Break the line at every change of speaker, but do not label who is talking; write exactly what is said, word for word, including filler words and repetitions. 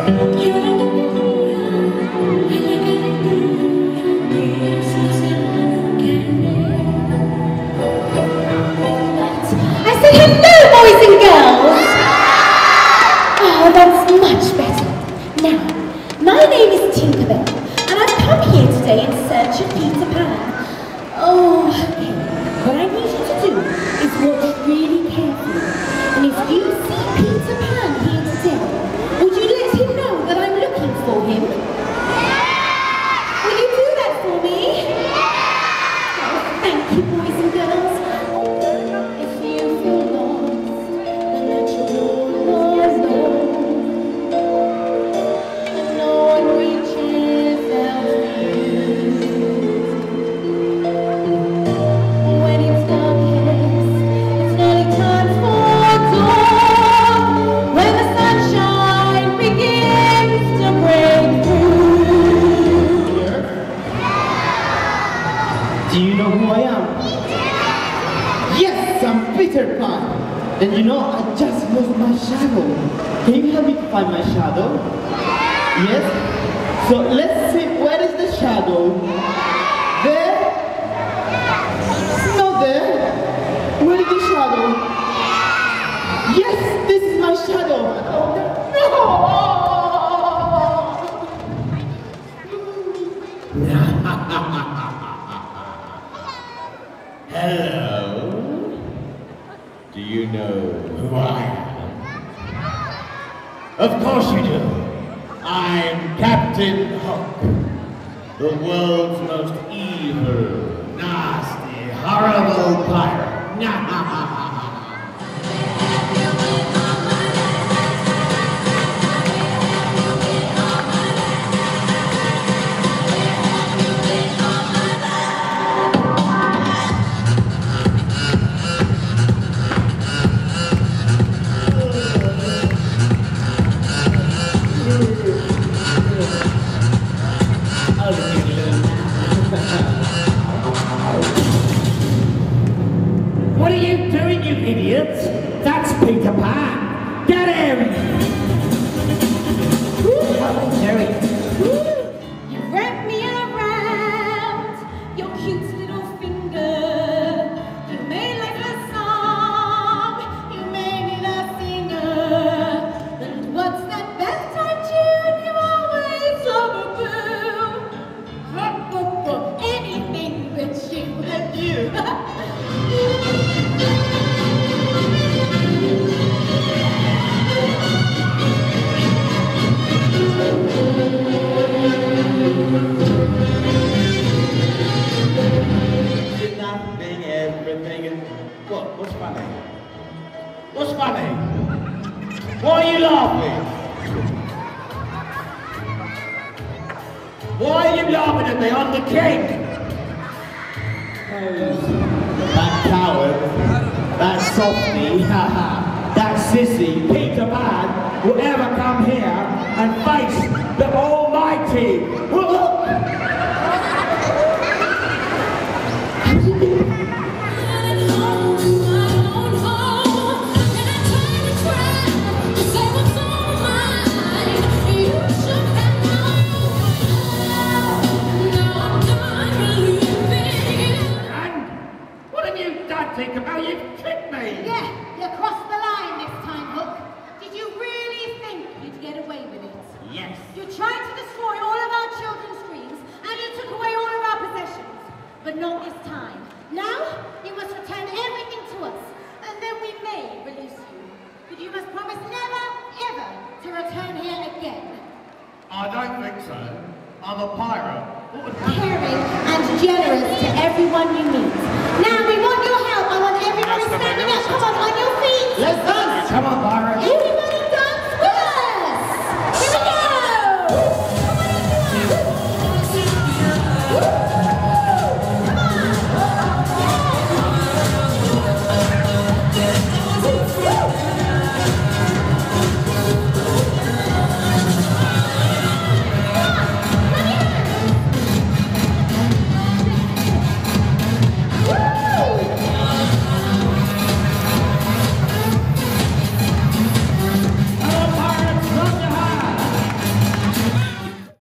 And you know, I just lost my shadow. Can you help me to find my shadow? Yes? So let's see, where is the shadow? There? Not there. Where is the shadow? Yes, this is my shadow. No! Hello. Do you know who I am? Of course you do. I'm Captain Hook, the world's most evil, nasty, horrible pirate.
What are you doing, you idiots? That's Peter Pan. Get him! What are you doing?
You wrap me around your cute little finger. You made like a song. You made me the singer. And what's that bedtime tune you always overdo? Anything but you and you.
Nothing, everything, and what? What's funny? What's funny? Why are you laughing? Why are you laughing at me? I'm the king. That coward, that softy, that sissy, Peter Pan will ever come here and face the Almighty.
Tinkerbell, you've tricked me!
Yeah, you crossed the line this time, Hook. Did you really think you'd get away with it?
Yes.
You tried to destroy all of our children's dreams, and you took away all of our possessions. But not this time. Now, you must return everything to us, and then we may release you. But you must promise never, ever to return here again.
I don't think so. I'm a pirate.
Caring and generous to everyone you meet. Now, we want your help. I want everybody standing up. Come on, on your feet.
Let's dance! Come on.